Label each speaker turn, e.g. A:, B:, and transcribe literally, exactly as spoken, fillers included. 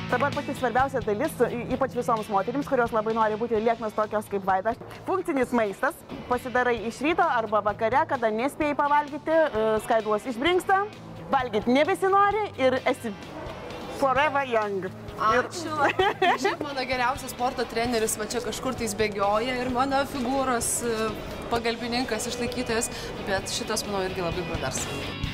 A: Dabar pati svarbiausia dalis, ypač visoms moterims, kurios labai nori būti lieknos tokios kaip Vaida. Funkcinis maistas pasidarai iš ryto arba vakare, kada nespėjai pavalgyti, skaidulos išbrinksta, valgyti ne visi nori ir esi forever young.
B: Ačiū. Šiaip mano geriausias sporto treneris va čia kažkur tais bėgioja ir mano figūros pagalbininkas, išlaikytojas, bet šitas, manau, irgi labai pravers.